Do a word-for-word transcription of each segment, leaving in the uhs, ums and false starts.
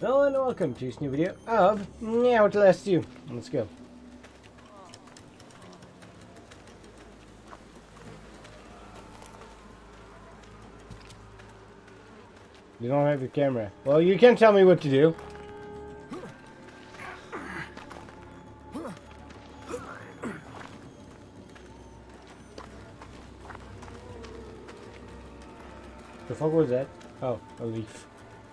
Hello and welcome to this new video of Outlast two. Let's go. You don't have your camera. Well, you can tell me what to do. The fuck was that? Oh, a leaf.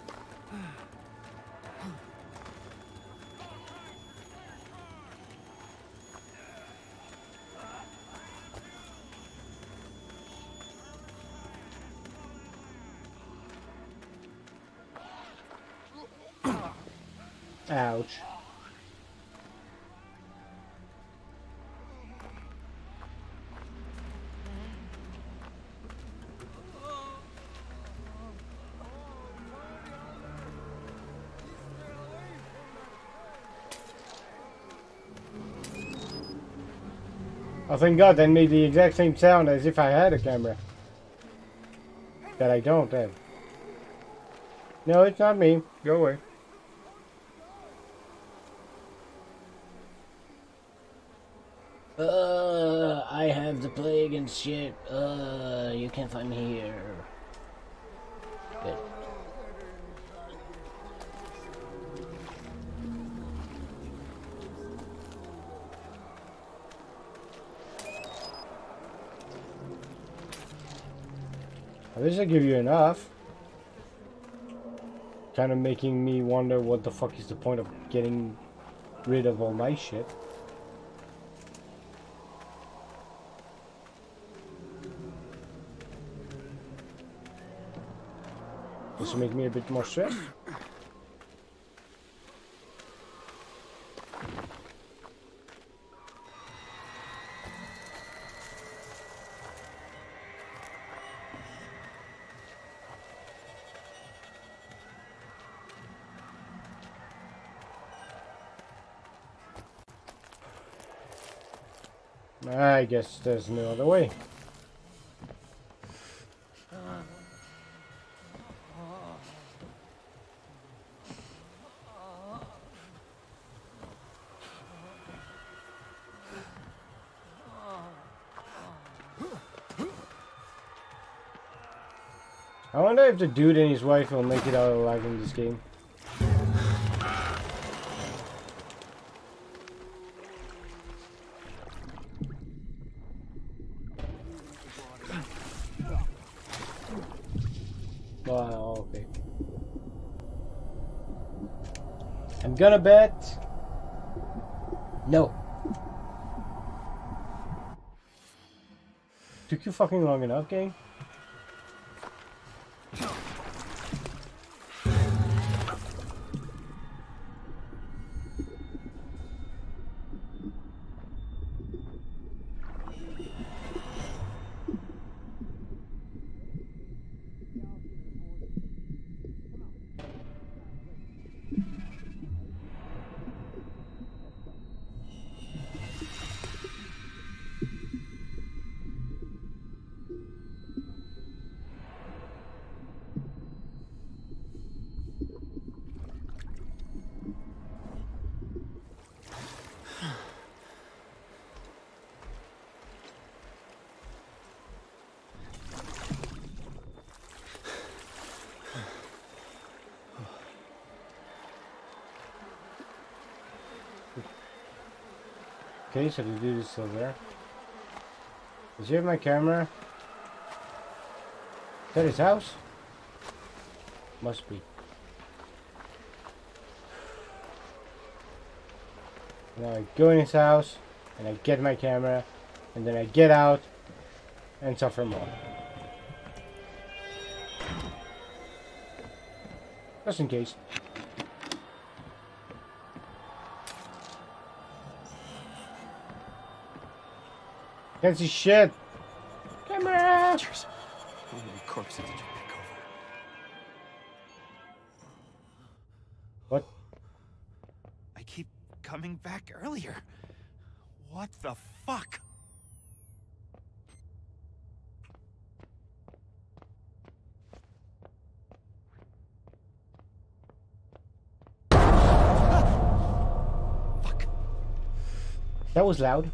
Ouch. Oh, thank God, that made the exact same sound as if I had a camera. That I don't have. No, it's not me. Go away. Uh, I have the plague and shit. Uh, you can't find me here. Good. At least I give you enough. Kind of making me wonder what the fuck is the point of getting rid of all my shit. This will make me a bit more stressed. I guess there's no other way. I wonder if the dude and his wife will make it out alive in this game. Wow, okay. I'm gonna bet no. Took you fucking long enough, gang? Okay, so the dude is still there. Does he have my camera? Is that his house? Must be. Now I go in his house, and I get my camera, and then I get out, and suffer more. Just in case. Can't see shit. Camera. Cheers. How many corpses did you pick over? What? I keep coming back earlier. What the fuck? That was loud.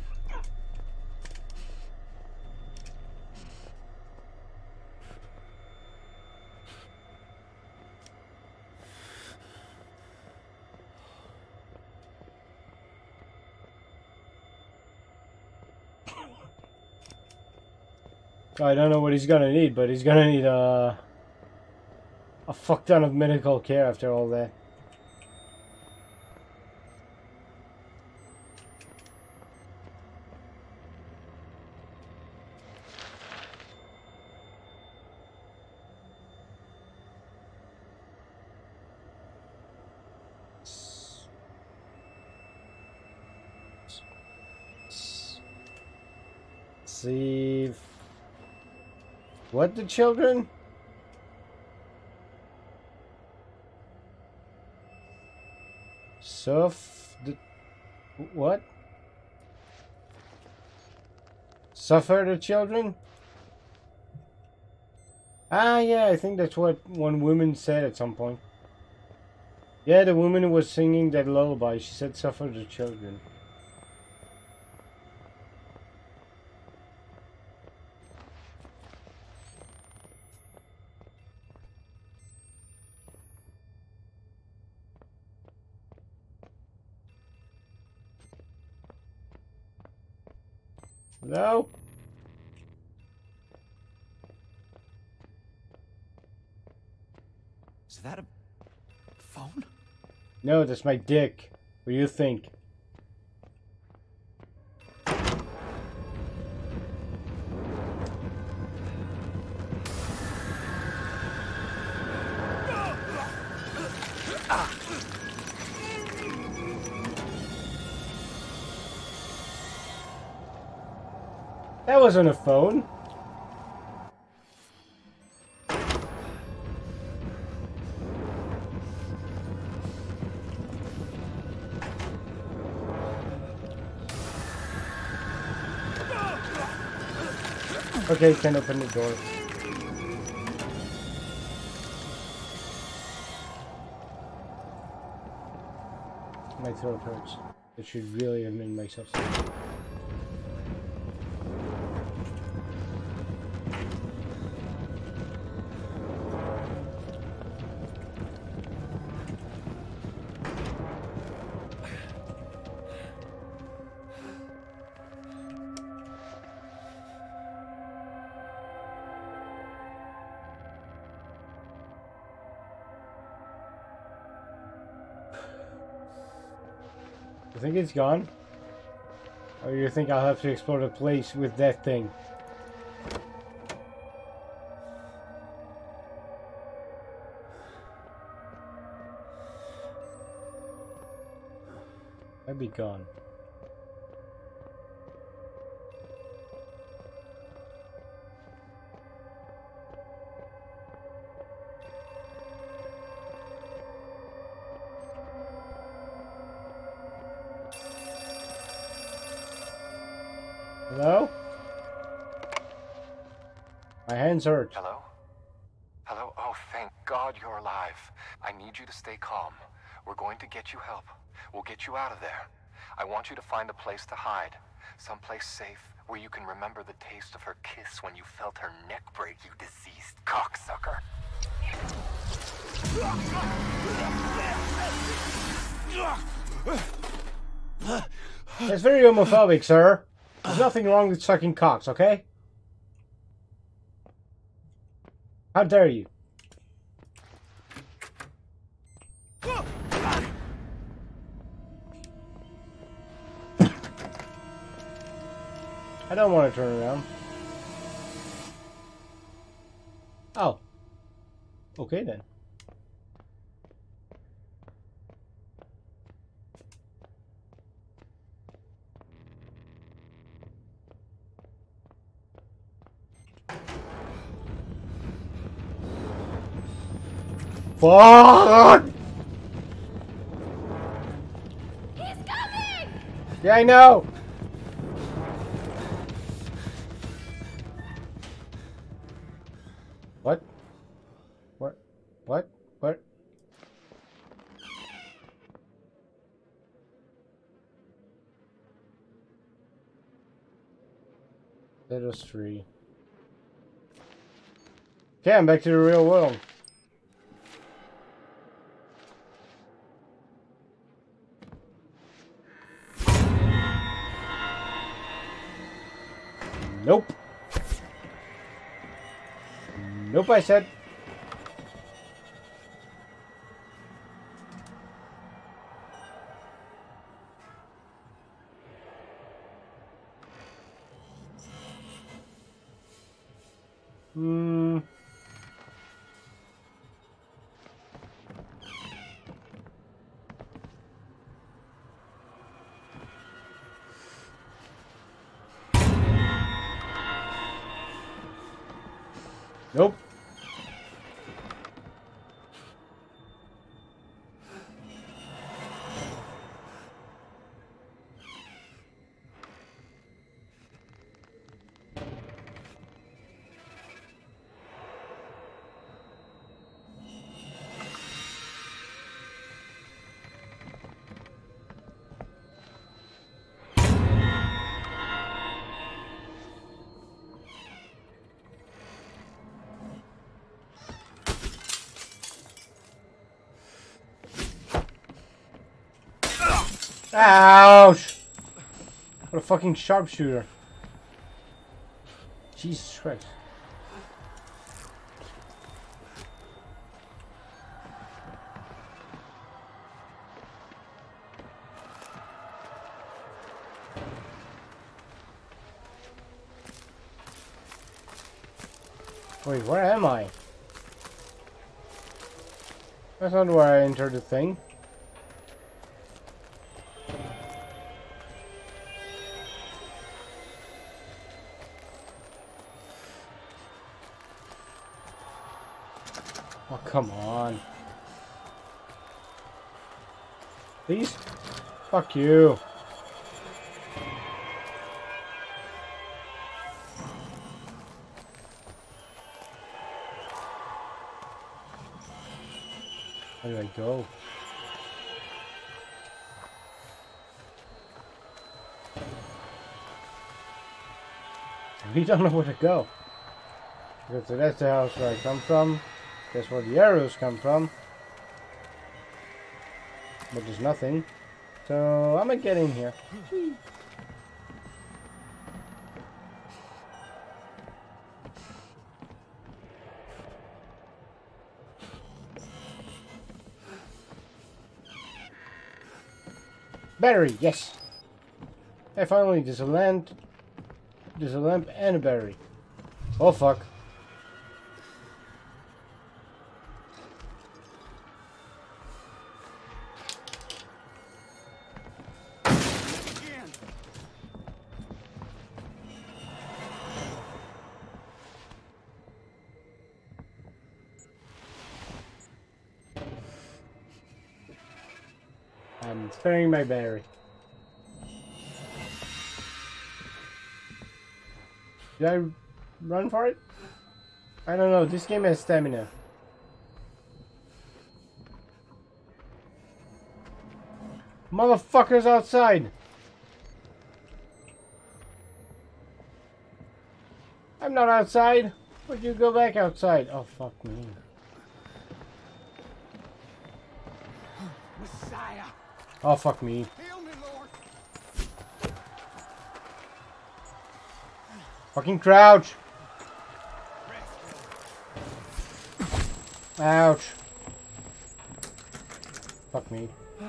I don't know what he's gonna need, but he's gonna need a a fuck ton of medical care after all that. See what the children? Suff the what? Suffer the children? Ah, yeah, I think that's what one woman said at some point. Yeah, the woman who was singing that lullaby, she said suffer the children. No? Is that a phone? No, that's my dick. What do you think? That wasn't a phone. Okay, can't open the door. My throat hurts. I should really have made myself sick. You think it's gone? Or you think I'll have to explore the place with that thing? I'd be gone. Hello? My hands hurt. Hello? Hello? Oh, thank God you're alive. I need you to stay calm. We're going to get you help. We'll get you out of there. I want you to find a place to hide. Someplace safe where you can remember the taste of her kiss when you felt her neck break, you diseased cocksucker. That's very homophobic, sir. There's nothing wrong with sucking cocks, okay? How dare you? I don't want to turn around. Oh. Okay then. Fuck! He's coming! Yeah, I know! What? What? What? What? That was three. Okay, I'm back to the real world. Nope. Nope, I said. Hmm. Nope. Ouch! What a fucking sharpshooter. Jesus Christ. Wait, where am I? That's not where I entered the thing. Oh, come on. Please? Fuck you. Where do I go? I really don't know where to go. Because that's the house where I come from. That's where the arrows come from. But there's nothing. So I'm gonna get in here. Battery, yes. Hey, finally, there's a lamp. There's a lamp and a battery. Oh fuck. I'm sparing my battery. Did I run for it? I don't know. This game has stamina. Motherfuckers outside! I'm not outside! Would you go back outside? Oh, fuck me. Messiah. Oh, fuck me. Heal me, Lord. Fucking crouch! Ouch. Fuck me.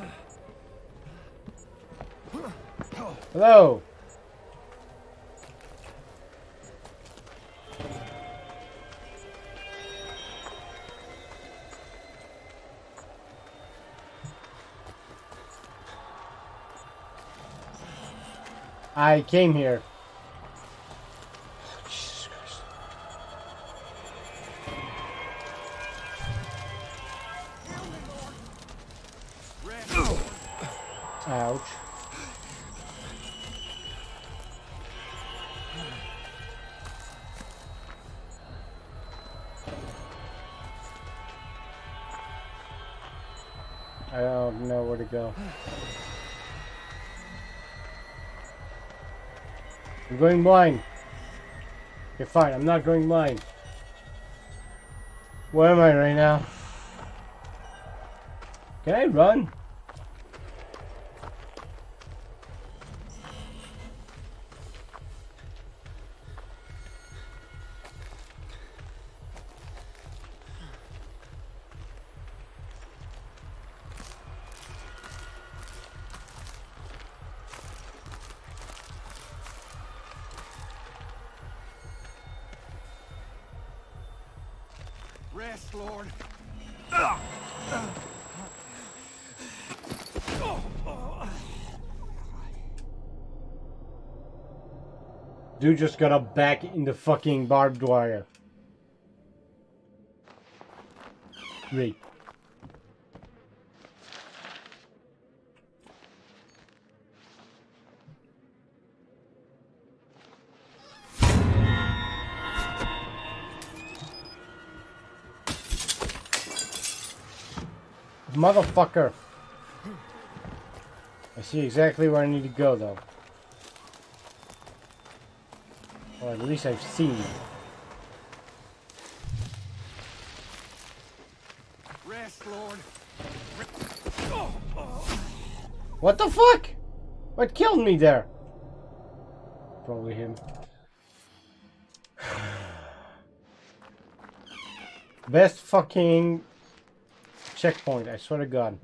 Hello! I came here. Oh, Jesus Christ. Ouch. I don't know where to go. I'm going blind. Okay, fine. I'm not going blind. Where am I right now? Can I run? Rest, Lord. Dude just got up back in the fucking barbed wire. Great. Motherfucker. I see exactly where I need to go though. Or at least I've seen it. Rest, Lord. What the fuck? What killed me there? Probably him. Best fucking checkpoint, I swear to God.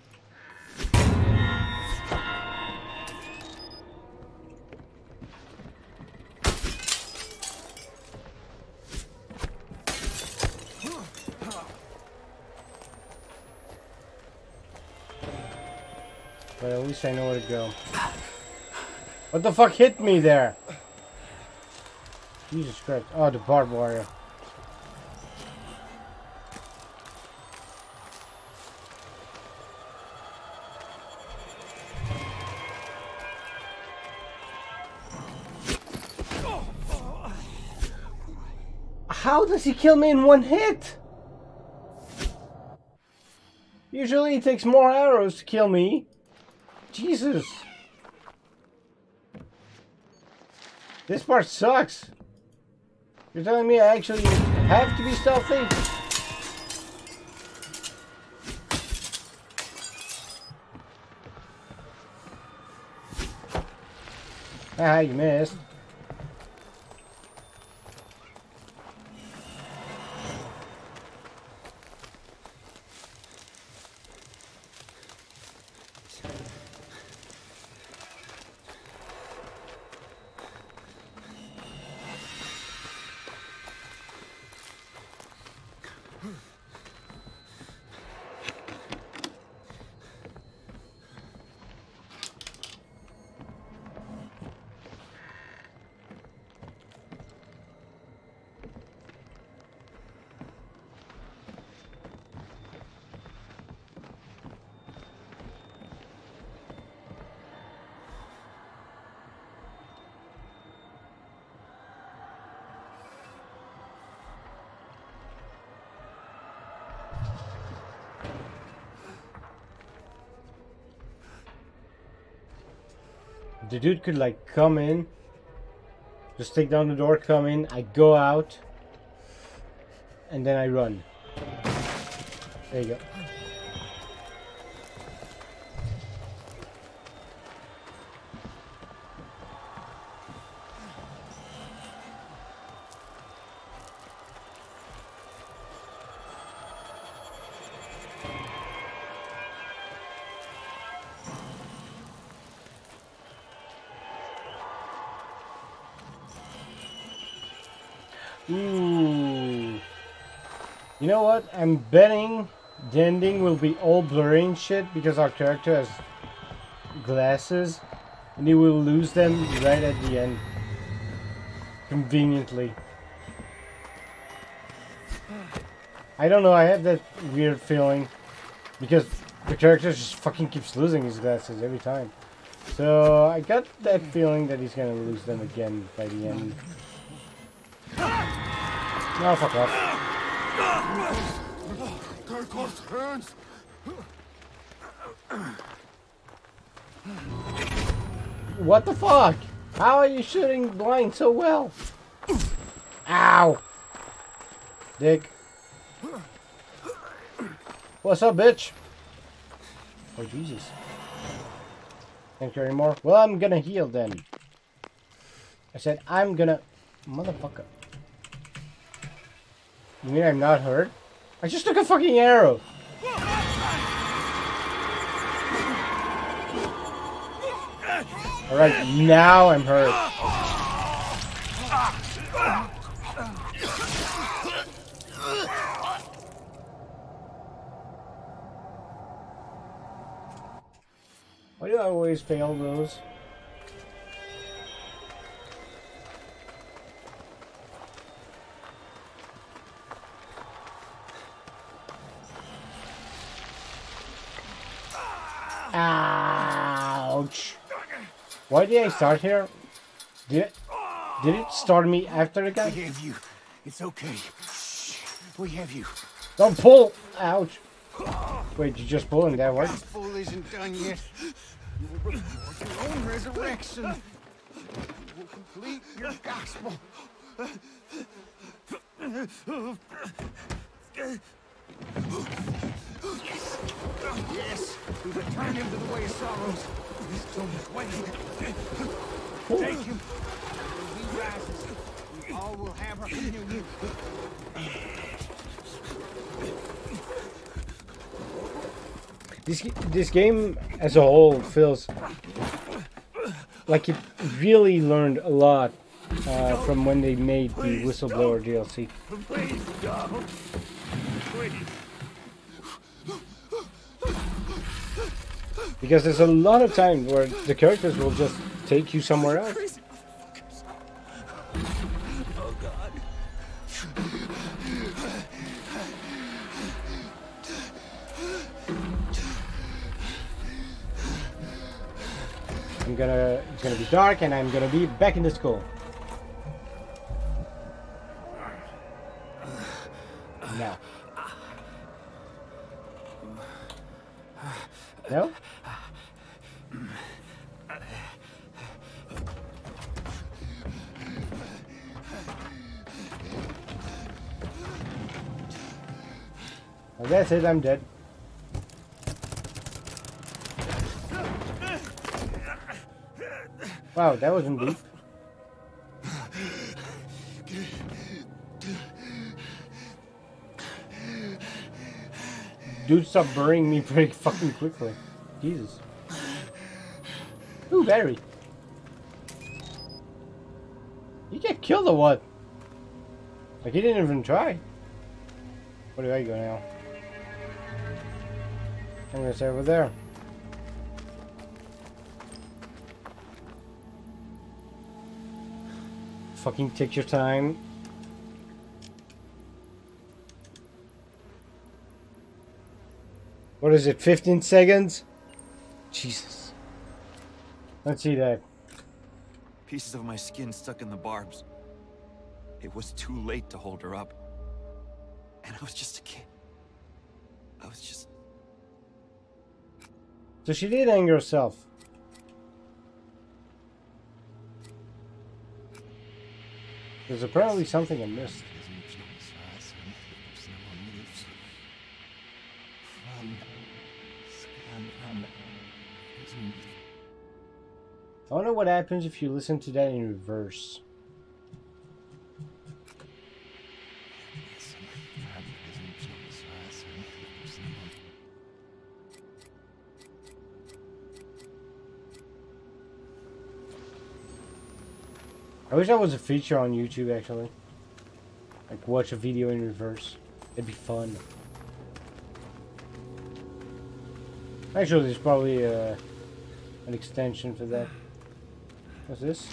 But at least I know where to go. What the fuck hit me there? Jesus Christ. Oh, the barbed wire. How does he kill me in one hit? Usually it takes more arrows to kill me. Jesus. This part sucks. You're telling me I actually have to be stealthy? Ah, you missed. The dude could like come in, just take down the door, come in, I go out, and then I run. There you go. Ooh. You know what? I'm betting the ending will be all blurry and shit because our character has glasses and he will lose them right at the end. Conveniently. I don't know, I have that weird feeling because the character just fucking keeps losing his glasses every time. So I got that feeling that he's gonna lose them again by the end. No, fuck off. What the fuck? How are you shooting blind so well? Ow! Dick. What's up, bitch? Oh, Jesus. Can't carry more? Well, I'm gonna heal then. I said, I'm gonna... Motherfucker. You mean I'm not hurt? I just took a fucking arrow. Alright, now I'm hurt. Why do I always fail those? Ouch. Why did I start here? Did it, did it start me after the guy? We have you. It's okay. We have you. Don't pull! Ouch. Wait, you just pulling that way? Gospel isn't done yet. You will report your own resurrection. You will complete your gospel. Yes. Yes. We return him to the way of sorrows. This tomb is waiting. Take him. When he rises, we all will have our communion. This this game as a whole feels like it really learned a lot uh, from when they made the Whistleblower D L C. Please don't. Please. Because there's a lot of times where the characters will just take you somewhere else. Oh God. I'm gonna, it's gonna be dark and I'm gonna be back in the school. No. No? Well, that's it, I'm dead. Wow, that wasn't deep. Dude, stop burying me pretty fucking quickly. Jesus. Ooh, battery. You get killed or what? Like, he didn't even try. Where do I go now? I'm gonna stay over there. Fucking take your time. What is it, fifteen seconds? Jesus. Let's see that. Pieces of my skin stuck in the barbs. It was too late to hold her up. And I was just a kid. I was just... So she did hang herself. There's apparently something I missed. I wonder what happens if you listen to that in reverse. I wish that was a feature on YouTube, actually. Like, watch a video in reverse. It'd be fun. Actually, there's probably uh, an extension for that. What's this?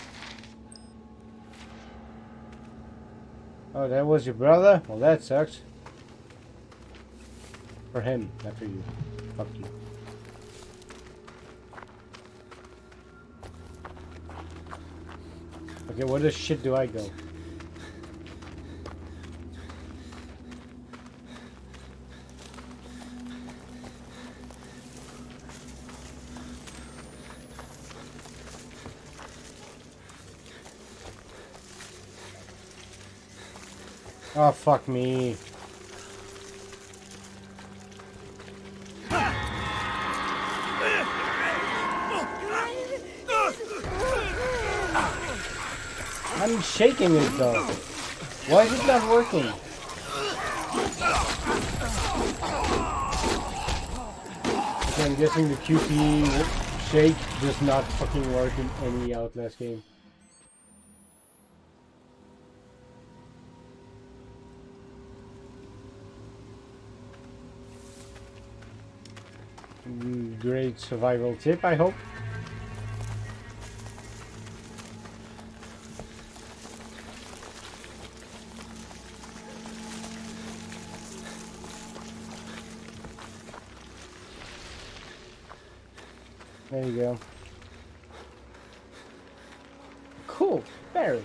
Oh, that was your brother? Well, that sucks. For him, not for you. Fuck you. Okay, where the shit do I go? Oh, fuck me. I'm shaking it though. Why is it not working? Okay, I'm guessing the Q T shake does not fucking work in any Outlast game. Mm, great survival tip, I hope. There you go. Cool, berry.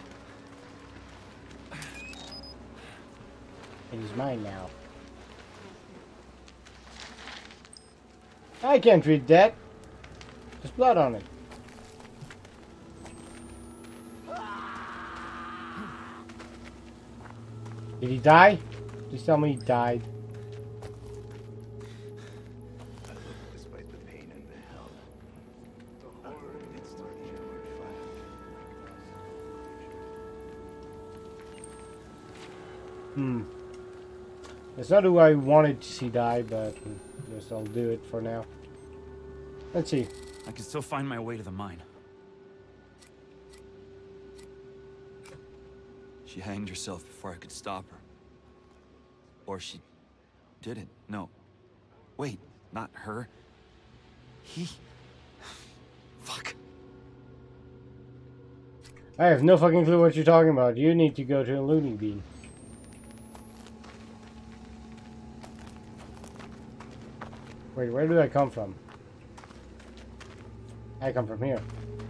It is mine now. I can't read that. There's blood on it. Did he die? Please tell me he died. Despite the pain and the hell, the horror it started January fifth. Hmm. That's not who I wanted to see die, but I guess I'll do it for now. Let's see. I can still find my way to the mine. She hanged herself before I could stop her. Or she didn't. No. Wait, not her. He... Fuck. I have no fucking clue what you're talking about. You need to go to a looting beam. Wait, where do I come from? I come from here.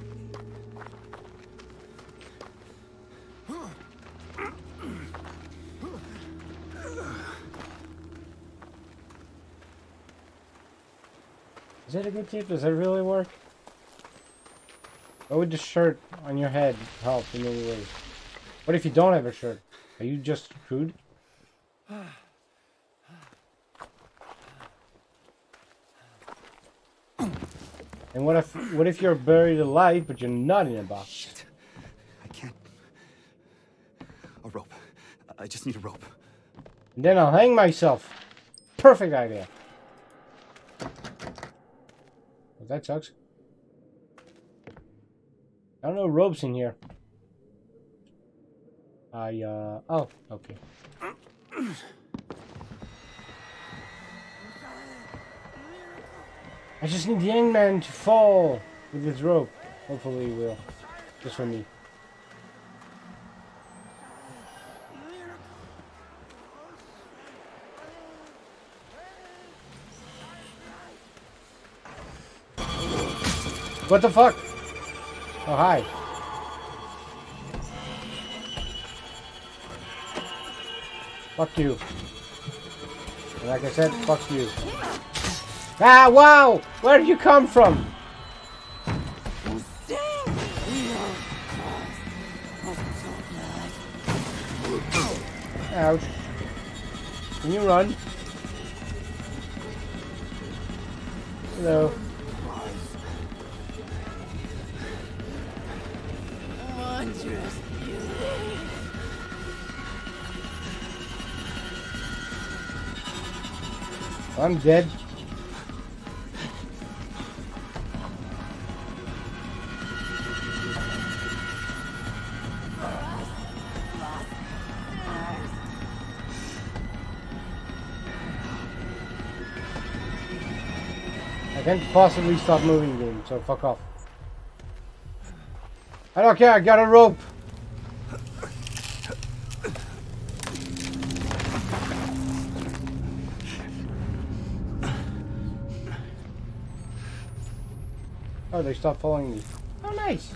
Is that a good tip? Does that really work? Or would the shirt on your head help in any way? What if you don't have a shirt? Are you just screwed? And what if what if you're buried alive but you're not in a box? Shit. I can't. A rope. I just need a rope. And then I'll hang myself. Perfect idea. Well, that sucks. I don't know ropes in here. I uh oh, okay. I just need the Hangman to fall with his rope. Hopefully he will. Just for me. What the fuck? Oh, hi. Fuck you. And like I said, fuck you. Ah, wow! Where did you come from? Ouch. Can you run? Hello. I'm dead. I can't possibly stop moving, game, so fuck off. I don't care, I got a rope. Oh, they stopped following me. Oh, nice.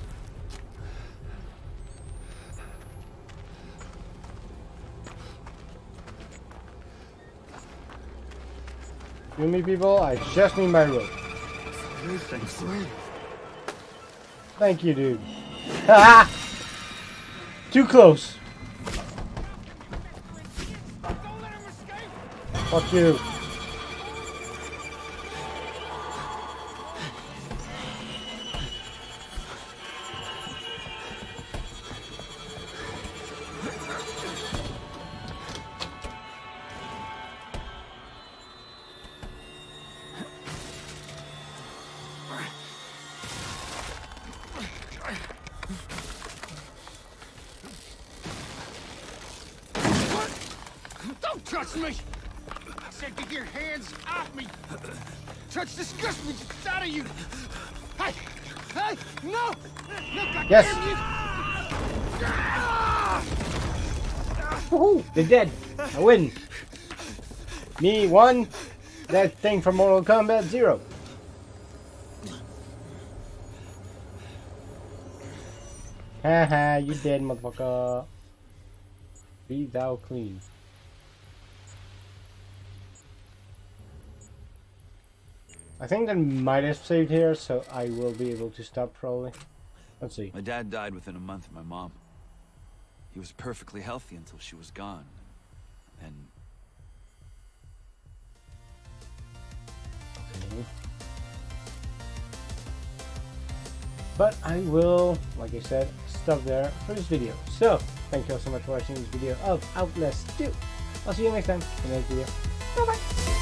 You me people, I just need my rope. Thank you, dude. Ha! Too close. Fuck you. Don't touch me! I said get your hands off me! Touch disgusts me out of you! Hey! Hey! No! No! Yes! You. Woohoo! They're dead! I win! Me one, that thing from Mortal Kombat zero. Haha, you dead, motherfucker. Be thou clean. I think that might have saved here, so I will be able to stop probably. Let's see. My dad died within a month of my mom. He was perfectly healthy until she was gone. And Okay. But I will, like I said, stop there for this video. So, thank you all so much for watching this video of Outlast two. I'll see you next time in the next video. Bye bye!